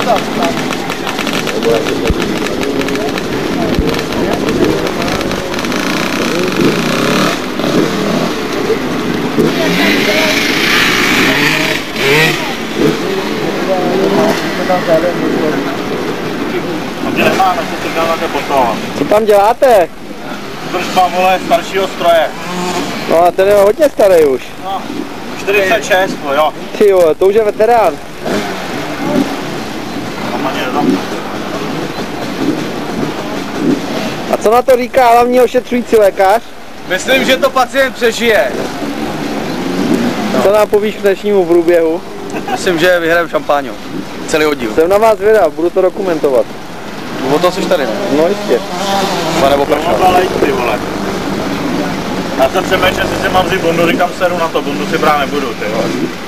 Co tam děláte? Držba, vole, staršího stroje. No a ten je hodně starý už. No, 46, jo. Ty jo, to už je veterán. A co na to říká hlavní ošetřující lékař? Myslím, že to pacient přežije. Co nám povíš k dnešnímu průběhu? Myslím, že vyhraju šampáňu. Celý oddíl. Jsem na vás zvědav, budu to dokumentovat. O to jsi tady, ne? No jistě. Nebo pršel. Já jsem přemýšlel, že si mám vzít bundu, říkám seru na to, bundu si brát nebudu, ty vole.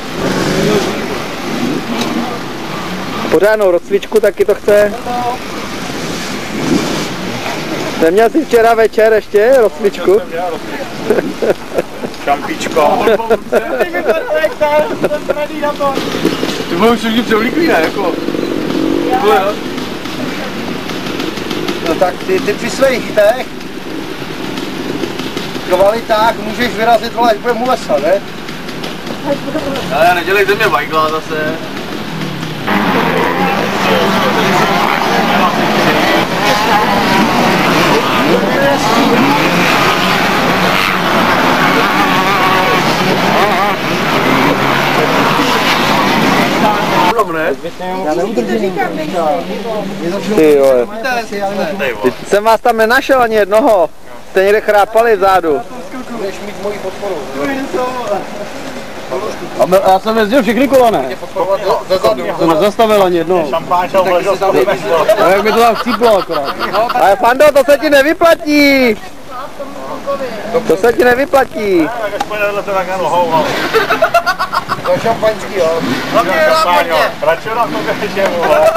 Pořádnou rozcvičku taky to chce. Neměl jsi včera večer ještě rozcvičku? Šampíčko. Ty budou všichni převlíklí, ne? Jako. No tak ty při svých těch kvalitách můžeš vyrazit, vole, až budeme u lesa, ne? Ale nedělej ze mě vajgla zase. Ty vole. Teď jsem vás tam nenašel ani jednoho. Jste někde chrápali vzadu. Budeš mít moji podporu. A já jsem jezdil všechny kolone. To nezastavil ani jedno. Šampáň šel vležel A jak mi to tam chcíplo akorát. Ale Fando, to se ti nevyplatí. To se ti nevyplatí. Tak aspoň nedlete tak na nohou, ale. To je šampaňský, jo. Radši na to běžím, vole.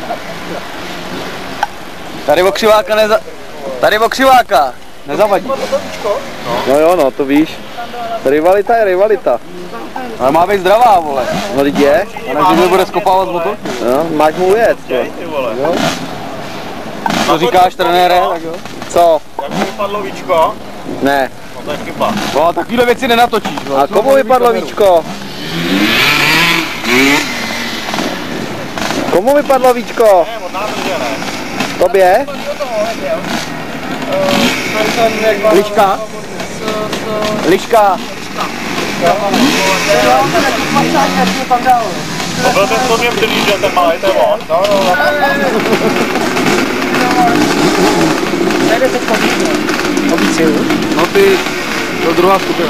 Tady okřiváka Tady okřiváka. Nezavadí. No jo, no, to víš. Rivalita je rivalita. Ale má být zdravá, vole. No lidi je. A ne, že mi bude skopávat motor. No, máš mu ujet. Jo. Co říkáš, trenére? Tak jo. Co? Jak mi vypadlo víčko? Ne. No to je chyba. No, takovýhle věci nenatočíš, vole. A komu vypadlo víčko? Komu vypadlo víčko? Ne, od nádrže ne. Tobě? Liška? Liška? To byl ten, co mě přilížel, ten malej, ten on. Nejde teď pobícil. No ty, to druhá skupina.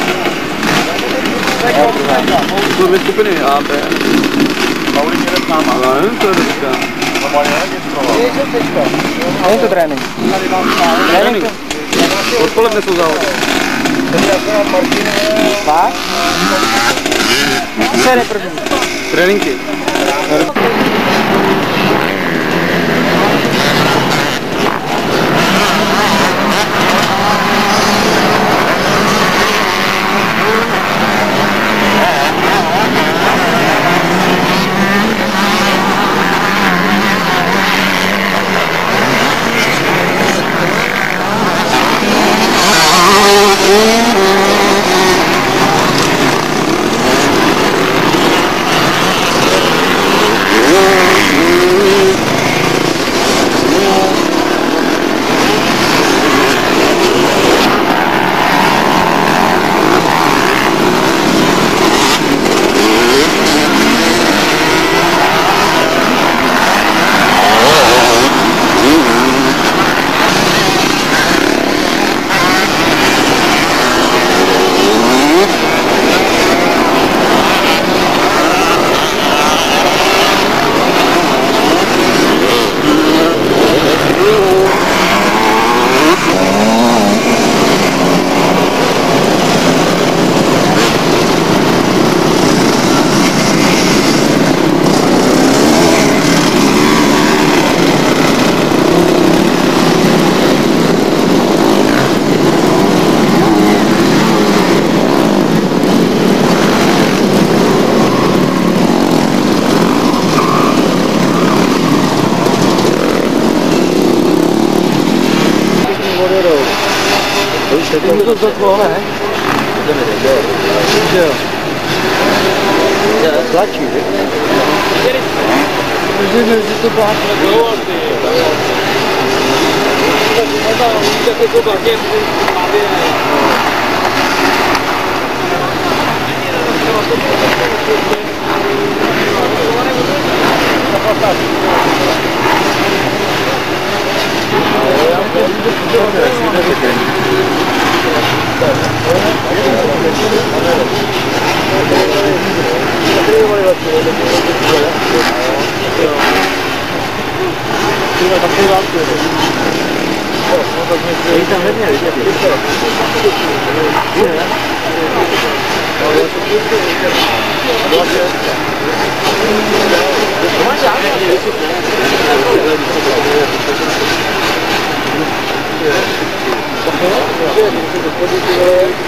To dvě skupiny, A, B. Paulik jede s náma. Ale nevím, co je teďka. To má něco. A je to trénink. Trénink. Odpoledne jsou závody. Fakt? Co je první? Tréninky. Yeah. Teď to zatklo, ne? Že jo. Tlačí, že? Myslím, že to byla Thank you.